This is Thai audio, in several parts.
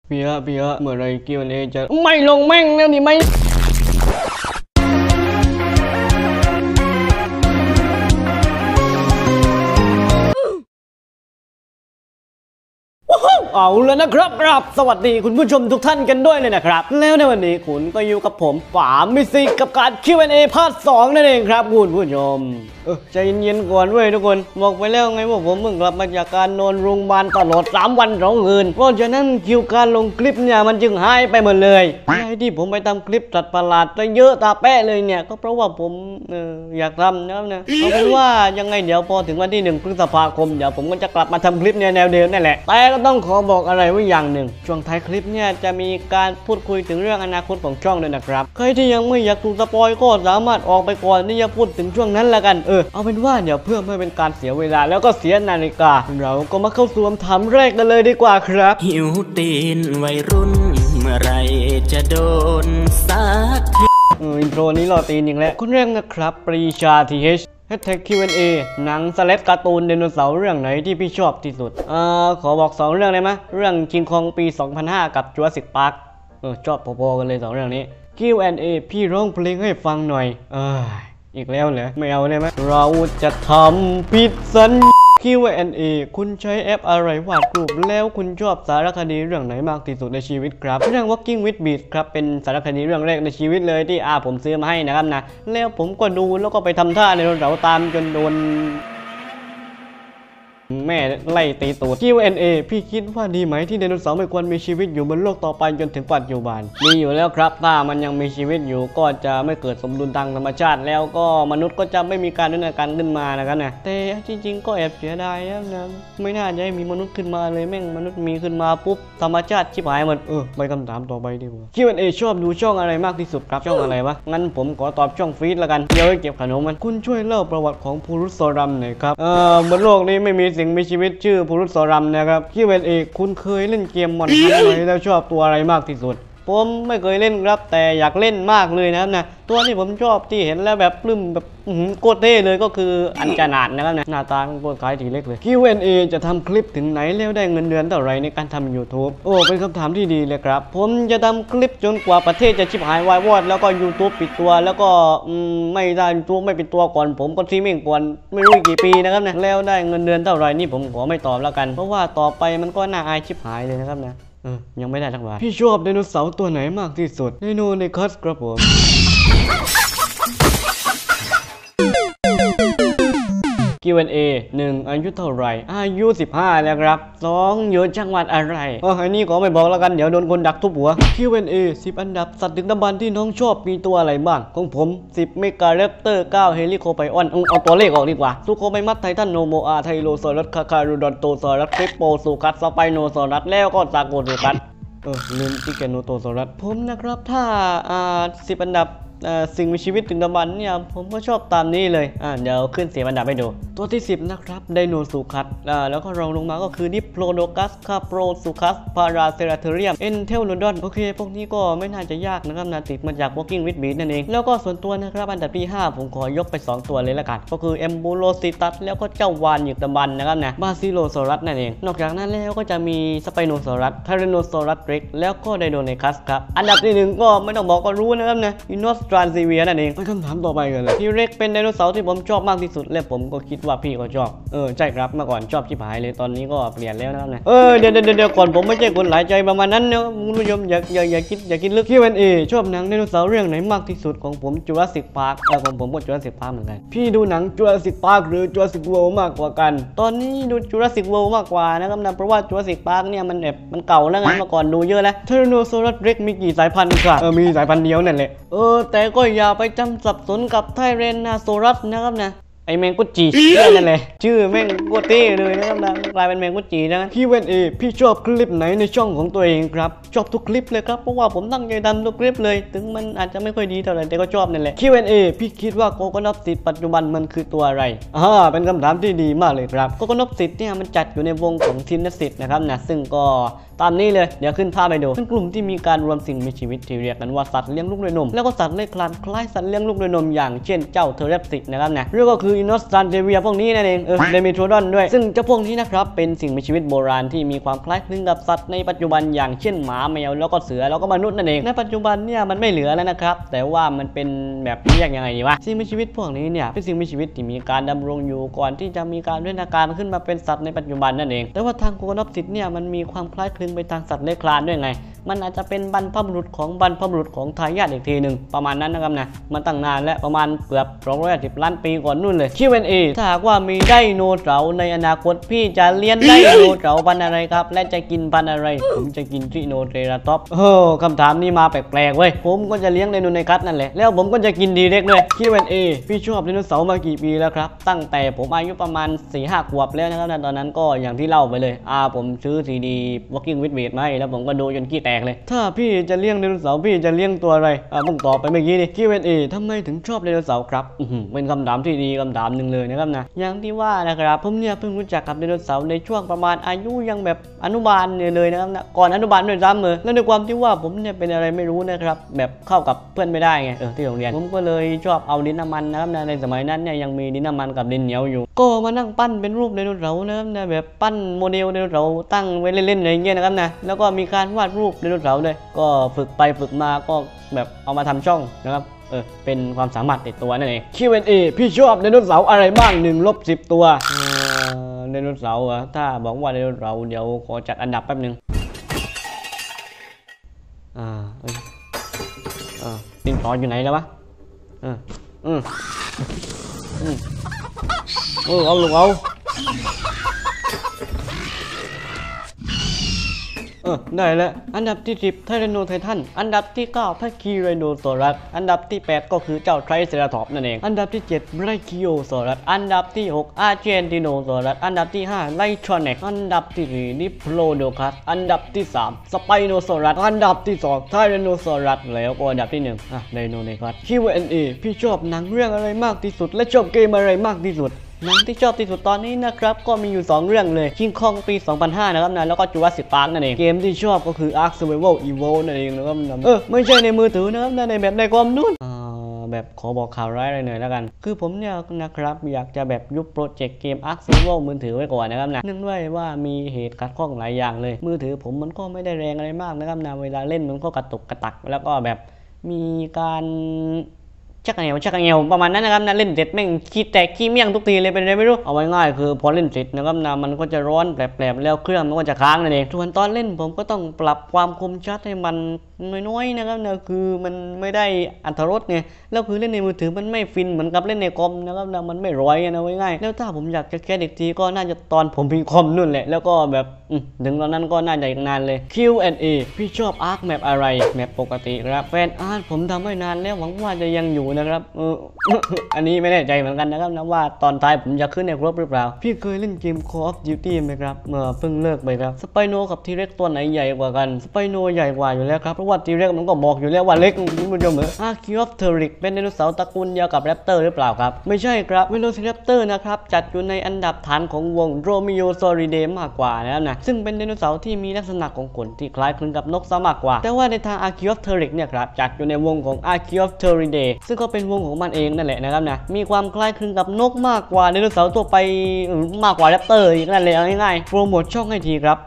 พี่เมื่อไรQ&Aจะไม่ลงแม่งแล้วนี่ไม่เอาแล้วนะครับสวัสดีคุณผู้ชมทุกท่านกันด้วยเลยนะครับแล้วในวันนี้คุณก็อยู่กับผมป๋ามิสิกกับการ Q&A พาร์ท 2นั่นเองครับคุณผู้ชมใจเย็นๆก่อนเว้ยทุกคนบอกไปแล้วไงว่าผมเพิ่งกลับมาจากการนอนโรงพยาบาลตลอด3 วัน 2 คืนเพราะฉะนั้นคิวการลงคลิปเนี่ยมันจึงหายไปหมดเลยที่ผมไปทำคลิปตัดประหลาดไปเยอะตาแปะเลยเนี่ยก็เพราะว่าผมอยากทำนะครับนะเอาเป็นว่ายังไงเดี๋ยวพอถึงวันที่1 พฤษภาคมเดี๋ยวผมก็จะกลับมาทำคลิปแนวเดิมนั่นแหละแต่ก็ต้องขอบอกอะไรไว้อย่างหนึ่งช่วงท้ายคลิปเนี่ยจะมีการพูดคุยถึงเรื่องอนาคตของช่องด้วยนะครับใครที่ยังไม่อยากถูกสปอยก็สามารถออกไปก่อนที่จะพูดถึงช่วงนั้นละกันเอาเป็นว่าเดี๋ยวเพื่อไม่เป็นการเสียเวลาแล้วก็เสียนาฬิกาเราก็มาเข้าสู่คำถามแรกกันเลยดีกว่าครับหิวตีนวัยรุ่นเมื่อไรจะโดนสักทีอินโทรนี้รอตีนอย่างแล้วคนแรกนะครับปรีชา TH #Q&A หนังสแลดการ์ตูนไดโนเสาร์เรื่องไหนที่พี่ชอบที่สุดขอบอก2 เรื่องได้ไหมเรื่องคิงคองปี 2005 กับจูราสสิคพาร์คชอบพอๆกันเลย2 เรื่องนี้ Q&A พี่ร้องเพลงให้ฟังหน่อยอีกแล้วเหรอไม่เอาได้ไหมเราจะทำผิดสัญญา Q&A คุณใช้แอปอะไรวาดรูปแล้วคุณชอบสารคดีเรื่องไหนมากที่สุดในชีวิตครับเรื่อง Walking with Beast ครับเป็นสารคดีเรื่องแรกในชีวิตเลยที่ผมซื้อมาให้นะครับนะแล้วผมก็ดูแล้วก็ไปทำท่าในเราตามจนโดนแม่ไล่ตีตูด Q&A พี่คิดว่าดีไหมที่ไดโนเสาร์ไม่ควรมีชีวิตอยู่บนโลกต่อไปจนถึงปัจจุบันมีอยู่แล้วครับถ้ามันยังมีชีวิตอยู่ก็จะไม่เกิดสมดุลทางธรรมชาติแล้วก็มนุษย์ก็จะไม่มีการดำเนินการขึ้นมานะครับนะแต่จริงๆก็แอบเสียดายนะไม่น่าจะให้มีมนุษย์ขึ้นมาเลยแม่งมนุษย์มีขึ้นมาปุ๊บธรรมชาติชิบหายหมดไปคำถามต่อไปดีกว่า Q&A ชอบดูช่องอะไรมากที่สุดครับช่องอะไรวะงั้นผมขอตอบช่องฟีดละกันเดี๋ยวเก็บขนมมันคุณช่วยเล่าประวัติของพูรุษรัมหน่อยครับบนโลกนี้ไม่มีสิ่งมีชีวิตชื่อพูรุษรัมนะครับQ&Aคุณเคยเล่นเกมมอนฮันไหมแล้วชอบตัวอะไรมากที่สุดผมไม่เคยเล่นครับแต่อยากเล่นมากเลยนะครับนะตัวที่ผมชอบที่เห็นแล้วแบบปลื้มแบบโคตรเท่เลยก็คืออัญจนาถนะครับนะหน้าตาเป็นโคตรคล้ายทีเล็กเลย Q&A จะทำคลิปถึงไหนแล้วได้เงินเดือนเท่าไรในการทำ YouTube เป็นคำถามที่ดีเลยครับผมจะทำคลิปจนกว่าประเทศจะชิบหายวายวอดแล้วก็ YouTube ปิดตัวแล้วก็ไม่ได้ YouTube ไม่ปิดตัวก่อนผมก็ซีมิ่งก่อนไม่รู้กี่ปีนะครับนะแล้วได้เงินเดือนเท่าไรนี่ผมขอไม่ตอบแล้วกันเพราะว่าต่อไปมันก็น่าอายชิบหายเลยนะครับนะยังไม่ได้สักบาทพี่ชอบไดโนเสาร์ตัวไหนมากที่สุดไดโนในคัสครับผมQ&A 1อายุเท่าไหร่อายุ15แล้วครับ2อยู่จังหวัดอะไรอันนี้ขอไม่บอกแล้วกันเดี๋ยวโดนคนดักทุบหัว Q&A 10 อันดับสัตว์ดึกดำบรรพ์ที่น้องชอบมีตัวอะไรบ้างของผม10เมกาแรปเตอร์9เฮลิโคไพออนเอาตัวเลขออกดีกว่าซูโคไมมัสไททันโนโมอาไทโรซอรัสคาคารูดอนโตซอรัสคริปโปซูคัสสไปโนซอรัสแล้วก็ซาโกซูคัสลืมที่แกโนโตซอรัสผมนะครับถ้า10 อันดับสิ่งมีชีวิตดึกดำบรรพ์เนี่ยผมก็ชอบตามนี้เลยเดี๋ยวขึ้น10 อันดับให้ดูตัวที่10นะครับไดโนซูคัสแล้วก็รองลงมาก็คือดิปโลโดกัสคาโปรซูคัสพาราเซราเทเรียมเอ็นเทลโนดอนโอเคพวกนี้ก็ไม่น่าจะยากนะครับนะติดมาจาก Walking with Beast นั่นเองแล้วก็ส่วนตัวนะครับอันดับที่5ผมขอยกไป2ตัวเลยละกันก็คือเอมบูโรซิตัสแล้วก็เจ้าวานดึกดำบรรพ์นะครับนะบาซิโลซอรัสนั่นเองนอกจากนั้นแล้วก็จะมีสไปโนซอรัสไทเรโนซอรัสเร็กแล้วก็ไดโนเนคัสครับอันดับที่1ก็ไม่ต้องบอกก็รู้นะครับนะอินโนสตรานซิเวียนั่นเองไปคำถามต่อไปกันเลยทีเร็กเป็นไดโนเสาร์ที่ผมชอบมากที่สุดและผมก็คิดว่าพี่ก็ชอบใช่ครับเมื่อก่อนชอบชิบหายเลยตอนนี้ก็เปลี่ยนแล้วนะครับนะเดี๋ยวก่อนผมไม่ใช่คนหลายใจประมาณนั้นนะคุณผู้ชมอย่าคิดลึก Q&A ชอบหนังไดโนเสาร์เรื่องไหนมากที่สุดของผมจูราสสิคพาร์คของผมก็จูราสสิคพาร์คเหมือนกันพี่ดูหนังจูราสสิคพาร์คหรือจูราสสิคเวิลด์มากกว่ากันตอนนี้ดูจูราสสิคเวิลด์มากกว่านะครับนะเพราะว่าจูราสสิคพาร์คเนี่ยมันเก่าแล้วไงเมื่อก่อนดูเยอะแล้วไทแรนโนซอรัสเร็กมีกี่สายพันธุ์ครับมีสายพันธุ์เดียวนั่นแหละแต่ก็อย่าไปจำสับสนกับไทเรนนาโซรัสนะครับนะไอแมงกุจีนั่นแหละชื่อแมงกุจีเลยนะครับนะกลายเป็นแมงกุจีนะQ&A พี่ชอบคลิปไหนในช่องของตัวเองครับชอบทุกคลิปเลยครับเพราะว่าผมตั้งใจทำทุกคลิปเลยถึงมันอาจจะไม่ค่อยดีเท่าไหร่แต่ก็ชอบนั่นแหละ Q&A พี่คิดว่าโคโคนอปซิตปัจจุบันมันคือตัวอะไรเป็นคำถามที่ดีมากเลยครับโคโคนอปซิตเนี่ยมันจัดอยู่ในวงของทินซิตนะครับนะซึ่งก็ตามนี้เลยเดี๋ยวขึ้นภาพไปดูเป็นกลุ่มที่มีการรวมสิ่งมีชีวิตที่เรียกกันว่าสัตว์เลี้ยงลูกด้วยนมแล้วก็สัตว์เลื้อยคลานคล้ายสัตว์เลี้ยงลูกด้วยนมอย่างเช่นเจ้าเทเรปซิกนะครับนะเรื่องก็คืออินโนสตันเดเวียพวกนี้นั่นเองเดมิโทรดอนด้วยซึ่งเจ้าพวกนี้นะครับเป็นสิ่งมีชีวิตโบราณที่มีความคล้ายคลึงกับสัตว์ในปัจจุบันอย่างเช่นหมาแมวแล้วก็เสือแล้วก็มนุษย์นั่นเองในปัจจุบันเนี่ยมันไม่เหลือแล้วนะครับแต่ว่ามันเป็นแบบเรียกยังไงดีวะสิ่งมีชีวิตพวกนี้เนี่ยเป็นสิ่งมีชีวิตที่มีการดำรงอยู่ก่อนที่จะมีการพัฒนาการขึ้นมาเป็นสัตว์ในปัจจุบันนั่นเองแต่ว่าทางโคโนปสิตเนี่ยมันมีความคล้ายคลึงไปทางสัตว์เลื้อยคลานด้วยไงมันอาจจะเป็นบรรพบุรุษของทายาทอีกทีหนึ่งประมาณนั้นนะครับนะมันตั้งนานและประมาณเกือบ210 ล้านปีก่อนนู่นเลย Q&A ถ้าหากว่ามีไดโนเสาร์ในอนาคตพี่จะเลี้ยงไดโนเสาร์พันธุ์อะไรครับและจะกินพันธุ์อะไรผมจะกินทริโนเทราทอปคำถามนี้มาแปลกๆเว้ยผมก็จะเลี้ยงไดโนในคัสนั่นแหละแล้วผมก็จะกินดีเร็กด้วย Q&A พี่ชอบไดโนเสาร์มากี่ปีแล้วครับตั้งแต่ผมอายุประมาณ 4-5 ขวบแล้วนะครับตอนนั้นก็อย่างที่เล่าไปเลยผมซื้อซีดี Walking with Wade มาให้แล้วผมก็ดูจนขี้แตกเลยถ้าพี่จะเลี้ยงไดโนเสาร์พี่จะเลี้ยงตัวอะไรเพิ่งตอบไปเมื่อกี้นี่ Q&A ทำไมถึงชอบไดโนเสาร์ครับเป็นคำถามที่ดีคำถามหนึ่งเลยนะครับนะอย่างที่ว่านะครับผมเนี่ยเพิ่งรู้จักกับไดโนเสาร์ในช่วงประมาณอายุยังแบบอนุบาลเลยนะครับนะก่อนอนุบาลด้วยซ้ำเลยแล้วในความที่ว่าผมเนี่ยเป็นอะไรไม่รู้นะครับแบบเข้ากับเพื่อนไม่ได้ไงที่โรงเรียนผมก็เลยชอบเอาดินน้ำมันนะครับนะในสมัยนั้นเนี่ยยังมีดินน้ำมันกับดินเหนียวอยู่ก็มานั่งปั้นเป็นรูปไดโนเสาร์นะครับนะแบบปั้นโมเดลไดโนเสาร์ตั้งไว้เล่นๆอะไรเงี้ยนะครับนะแล้วก็มีการวาดรูปไดโนเสาร์ด้วยก็ฝึกไปฝึกมาก็แบบเอามาทำช่องนะครับเป็นความสามารถติดตัวนั่นเอง Q&A พี่ชอบไดโนเสาร์อะไรบ้าง1-10 ตัวไดโนเสาร์ถ้าบอกว่าไดโนเสาร์เดี๋ยวขอจัดอันดับแป๊บนึงดินสออยู่ไหนแล้ววะเอาลูกเอาได้แล้วอันดับที่10ไทแรโนไททันอันดับที่9พาคีไรโนซอรัสอันดับที่8ก็คือเจ้าไทรเซราทอปส์นั่นเองอันดับที่7ไบรคิโอซอรัสอันดับที่6อาร์เจนติโนซอรัสอันดับที่5ไลทรอนิกอันดับที่4ดิโพโลโดคัสอันดับที่3สไปโนซอรัสอันดับที่2ไทแรโนซอรัสแล้วก็อันดับที่1ไดโนเนคัส Q&A พี่ชอบหนังเรื่องอะไรมากที่สุดและชอบเกมอะไรมากที่สุดหนังที่ชอบที่สุดตอนนี้นะครับก็มีอยู่2เรื่องเลย King Kong ปี 2005 นะครับนะแล้วก็ Jurassic Park นั่นเองเกมที่ชอบก็คือ Ark Survival Evolved นั่นเองนะครับไม่ใช่ในมือถือนะครับในแบบในคอมนู่นแบบขอบอกข่าวร้ายอะไรหน่อยแล้วกันคือผมเนี่ยนะครับอยากจะแบบยุบโปรเจกต์เกม Ark Survival มือถือไว้ก่อนนะครับนะเนื่องด้วยว่ามีเหตุขัดข้องหลายอย่างเลยมือถือผมมันก็ไม่ได้แรงอะไรมากนะครับนะเวลาเล่นมันก็กระตุกกระตักแล้วก็แบบมีการชักเอวประมาณนั้นนะครับนะเล่นเสร็จแม่งขี้แตกขี้เมี่ยงทุกทีเลยเป็นอะไรไม่รู้เอาไว้ง่ายคือพอเล่นเสร็จนะครับนะมันก็จะร้อนแปลบๆแล้วเครื่องมันก็จะค้างนั่นเองส่วนตอนเล่นผมก็ต้องปรับความคมชัดให้มันน้อยๆนะครับนะคือมันไม่ได้อรรถรสไงแล้วคือเล่นในมือถือมันไม่ฟินเหมือนกับเล่นในคอมนะครับนะมันไม่ร้อยนะไว้ง่ายแล้วถ้าผมอยากจะแก้อีกทีก็น่าจะตอนผมมีคอมนู่นแหละแล้วก็แบบถึงตอนนั้นก็น่าจะอีกนานเลย Q&A พี่ชอบอาร์คแมปอะไรแมปปกติครับแฟนอาร์ตผมทำไว้นานแล้วหวังว่าจะยังอยู่นะครับอันนี้ไม่แน่ใจเหมือนกันนะครับนะว่าตอนท้ายผมจะขึ้นในครบหรือเปล่าพี่เคยเล่นเกม Call of Duty ไหมครับเมื่อเพิ่งเลิกไปครับสไปโนกับทีเร็กตัวไหนใหญ่กว่ากันสไปโนใหญ่กว่าอยู่แล้วครับเพราะว่าทีเร็กมันก็บอกอยู่แล้วว่าเล็กคุณผู้ชมอาร์คิออฟเทอริกเป็นไดโนเสาร์ตระกูลเดียวกับแรปเตอร์หรือเปล่าครับไม่ใช่ครับเวโรซิแรปเตอร์นะครับจัดอยู่ในอันดับฐานของวงโรมิโอซอริเดมากกว่านะครับนะซึ่งเป็นไดโนเสาร์ที่มีลักษณะของขนที่คล้ายคลึงกับนกซะมากกว่าแต่ว่าในทางอาร์คิออฟเทอริกเนี่ยครับจัดอยู่ในวงของอาร์คิออฟเทอริเดซึ่งก็เป็นวงของมันเองนั่นแหละนะครับนะมีความคล้ายคลึงกับนกมากกว่าไดโนเสาร์ทั่วไปมากกว่าแรปเตอร์อีกนั่นเลยง่ายๆโปรโมทช่องให้ทีครับ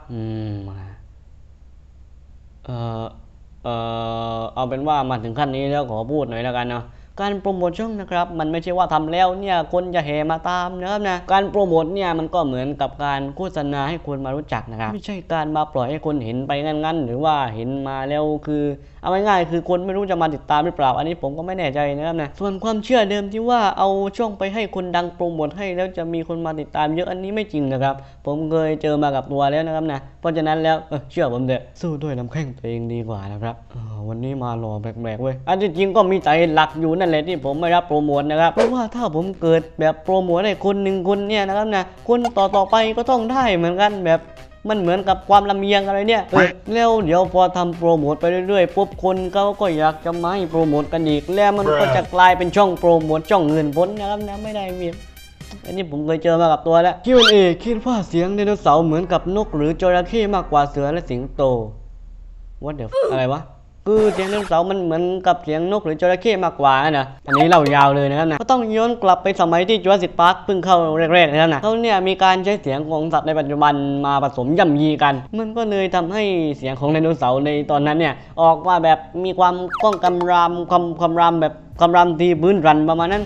เอาเป็นว่ามาถึงขั้นนี้แล้วขอพูดหน่อยแล้วกันเนาะการโปรโมทช่องนะครับมันไม่ใช่ว่าทำแล้วเนี่ยคนจะแห่มาตามนะครับนะการโปรโมทเนี่ยมันก็เหมือนกับการโฆษณาให้คนมารู้จักนะครับไม่ใช่การมาปล่อยให้คนเห็นไปงั้นๆหรือว่าเห็นมาแล้วคือเอาง่ายๆคือคนไม่รู้จะมาติดตามหรือเปล่าอันนี้ผมก็ไม่แน่ใจนะครับนะส่วนความเชื่อเดิมที่ว่าเอาช่องไปให้คนดังโปรโมทให้แล้วจะมีคนมาติดตามเยอะอันนี้ไม่จริงนะครับผมเคยเจอมากับตัวแล้วนะครับนะเพราะฉะนั้นแล้วเชื่อผมเถอะสู้ด้วยลำแข้งตัวเองดีกว่านะครับวันนี้มาหล่อแปลกๆเว้ยอันที่จริงก็มีใจหลักอยู่นั่นแหละที่ผมไม่รับโปรโมทนะครับเพราะว่าถ้าผมเกิดแบบโปรโมทให้คนหนึ่งคนเนี่ยนะครับนะคนต่อไปก็ต้องได้เหมือนกันแบบมันเหมือนกับความลำเอียงอะไรเนี่ยแล้วเดี๋ยวพอทำโปรโมทไปเรื่อยๆปุ๊บคนเขาก็อยากจะมาให้โปรโมทกันอีกแล้วมันก็จะกลายเป็นช่องโปรโมทช่องเงินพ้นนะครับนะไม่ได้มีอันนี้ผมเคยเจอมากับตัวแล้ว Q&A คิดว่าเสียงไดโนเสาร์เหมือนกับนกหรือจระเข้มากกว่าเสือและสิงโต What the อะไรวะคือเสียงไดโนเสาร์มันเหมือนกับเสียงนกหรือจระเข้มากกว่านะอันนี้เล่ายาวเลยนะครับนะก็ต้องย้อนกลับไปสมัยที่จูราสสิคพาร์คเพิ่งเข้าแรกๆนะครับนะเขาเนี่ยมีการใช้เสียงของสัตว์ในปัจจุบันมาผสมย่ำยีกันมันก็เลยทำให้เสียงของไดโนเสาร์ในตอนนั้นเนี่ยออกมาแบบมีความก้องกำรามคำรามแบบคำรามที่พื้นรันประมาณนั้น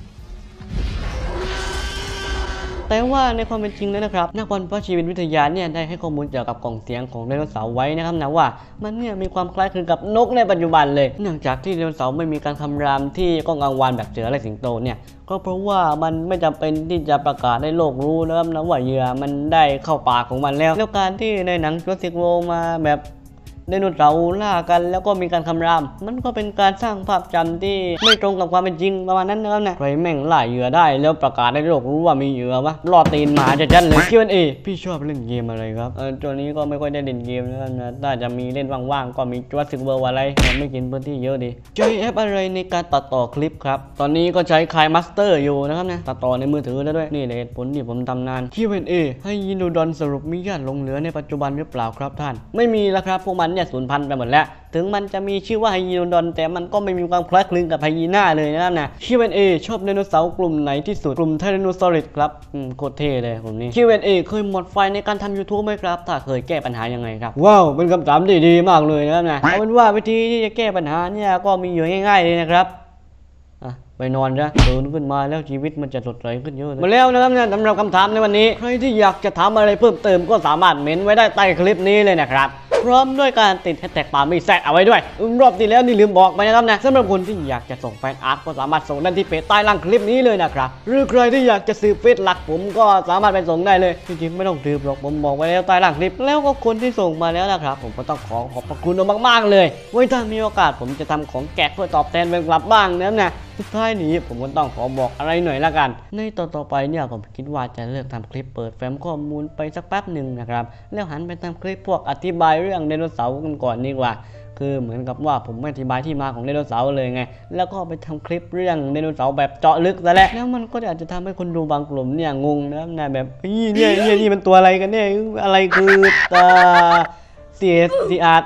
แต่ว่าในความเป็นจริงแล้วนะครับนักบอลเพาะชีววิทยาเนี่ยได้ให้ข้อมูลเกี่ยวกับกล่องเสียงของไดโนเสาร์ไว้นะครับนะว่ามันเนี่ยมีความคล้ายคลึงกับนกในปัจจุบันเลยเนื่องจากที่ไดโนเสาร์ไม่มีการคำรามที่ก้องกังวานแบบเสือและสิงโตเนี่ยก็เพราะว่ามันไม่จำเป็นที่จะประกาศให้โลกรู้นะครับนะว่าเหยื่อมันได้เข้าปากของมันแล้วการที่ในหนังจูราสสิกโวล์มาแบบไดโนเสาร์ล่ากันแล้วก็มีการคำรามมันก็เป็นการสร้างภาพจำที่ไม่ตรงกับความเป็นจริงประมาณนั้นนะครับนะใครแม่งล่าเหยื่อได้แล้วประกาศให้โลกรู้ว่ามีเหยื่อวะรอตีนหมาจะจันเลย Q&A พี่ชอบเล่นเกมอะไรครับตัวนี้ก็ไม่ค่อยได้เล่นเกมนะครับนะน่าจะมีเล่นว่างๆก็มีจูราสสิกเวิลด์อะไรไม่กินพื้นที่เยอะดีใช้แอปอะไรในการตัดต่อคลิปครับตอนนี้ก็ใช้KineMasterอยู่นะครับนะตัดต่อในมือถือแล้วด้วยนี่เลยผลที่ผมทำนาน Q&A ให้ยินูดอนสรุปมีญาติหลงเหลือในปัจจุบันหรือเปล่าครับท่านไม่มีแล้วครับพวกมันเนี่ยสูญพันธุ์ไปหมดแล้วถึงมันจะมีชื่อว่าไฮยีโนดอนแต่มันก็ไม่มีความคล้ายคลึงกับไฮยีน่าเลยนะครับนะ Q&A ชอบไดโนเสาร์กลุ่มไหนที่สุดกลุ่มไทแรนโนซอรัสครับโคตรเท่เลยกลุ่มนี้ Q&A เคยหมดไฟในการทำ YouTube ไหมครับถ้าเคยแก้ปัญหายังไงครับว้าวเป็นคำถามที่ดีมากเลยนะครับนะเอาเป็นว่าวิธีที่จะแก้ปัญหาเนี่ยก็มีอยู่ง่ายๆเลยนะครับไปนอนนะตื่นขึ้นมาแล้วชีวิตมันจะสดใสขึ้นเยอะเลยมาแล้วนะครับเนี่ยสำหรับคำถามในวันนี้ใครที่อยากจะถามอะไรเพิ่มเติมก็สามารถเม้นไว้ได้ใต้คลิปนี้เลยนะครับพร้อมด้วยการติดแฮชแท็กปามีแซดเอาไว้ด้วยรอบที่แล้วนี่ลืมบอกไปนะครับนะสำหรับคนที่อยากจะส่งแฟนอาร์ตก็สามารถส่งได้ที่เพจใต้ล่างคลิปนี้เลยนะครับหรือใครที่อยากจะซื้อเฟซหลักผมก็สามารถไปส่งได้เลยจริงๆไม่ต้องซื้อหรอกผมบอกไว้แล้วใต้ล่างคลิปแล้วก็คนที่ส่งมาแล้วนะครับผมก็ต้องขอบพระคุณมากๆเลยไว้ถ้ามีโอกาสผมจะทำของแจกเพื่อตอบแทนเป็นกลับบ้างนะครับนะสุดท้ายนี้ผมก็ต้องขอบอกอะไรหน่อยละกันในต่อไปเนี่ยผมคิดว่าจะเลิกทำคลิปเปิดแฟ้มข้อมูลไปสักแป๊บหนึ่งนะครับแล้วหันไปทำคลิปพวกอธิบายเรื่องไดโนเสาร์กันก่อนดีกว่าคือเหมือนกับว่าผมไม่อธิบายที่มาของไดโนเสาร์เลยไงแล้วก็ไปทำคลิปเรื่องไดโนเสาร์แบบเจาะลึกซะแล้วมันก็อาจจะทำให้คนดูบางกลุ่มเนี่ยงงนะแบบนี่มันตัวอะไรกันเนี่ยอะไรคือเสียอาด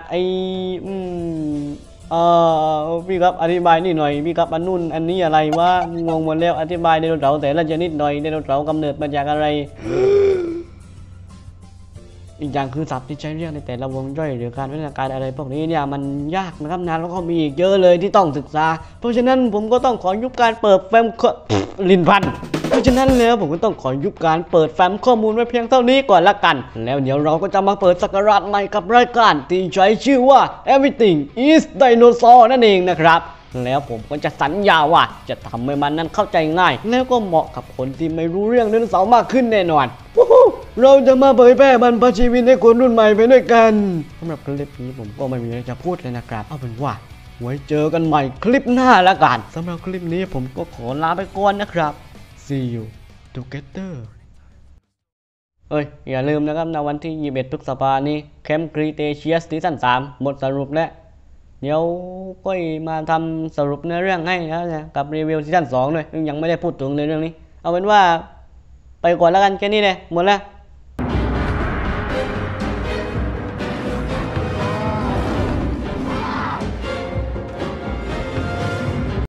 พี่ครับอธิบายนี่หน่อยพี่ครับอันนู่นอันนี้อะไรวะงงหมดแล้วอธิบายไดโนเสาร์แต่ละชนิดหน่อยไดโนเสาร์กำเนิดมาจากอะไร อีกอย่างคือศัพท์ที่ใช้เรียกในแต่ละวงย่อยหรือการพัฒนาการอะไรพวกนี้เนี่ยมันยากนะครับนะแล้วก็มีอีกเยอะเลยที่ต้องศึกษาเพราะฉะนั้นผมก็ต้องขอยุบการเปิดแฟ้มลินพันเพราะฉะนั้นแล้วผมก็ต้องขอยุบการเปิดแฟ้มข้อมูลไว้เพียงเท่านี้ก่อนละกันแล้วเดี๋ยวเราก็จะมาเปิดศักราชใหม่กับรายการที่ใช้ชื่อว่า Everything is Dinosaur นั่นเองนะครับแล้วผมก็จะสัญญาว่าจะทำให้มันนั้นเข้าใจง่ายแล้วก็เหมาะกับคนที่ไม่รู้เรื่องไดโนเสาร์มากขึ้นแน่นอนเราจะมาเผยแพร่บรรพชีวิตให้คนรุ่นใหม่ไปด้วยกันสำหรับคลิปนี้ผมก็ไม่มีอะไรจะพูดเลยนะครับเอาเป็นว่าไว้เจอกันใหม่คลิปหน้าละกันสำหรับคลิปนี้ผมก็ขอลาไปก่อนนะครับ See you together อย่าลืมนะครับในวันที่ 21 พฤษภาคมนี้แคมป์ครีเทเชียสซีซั่น 3หมดสรุปแล้วเดี๋ยวก็มาทำสรุปเนื้อเรื่องให้นะกับรีวิวซีซั่น 2ด้วยยังไม่ได้พูดถึงเลยเรื่องนี้เอาเป็นว่าไปก่อนแล้วกันแค่นี้เลยหมดแล้ว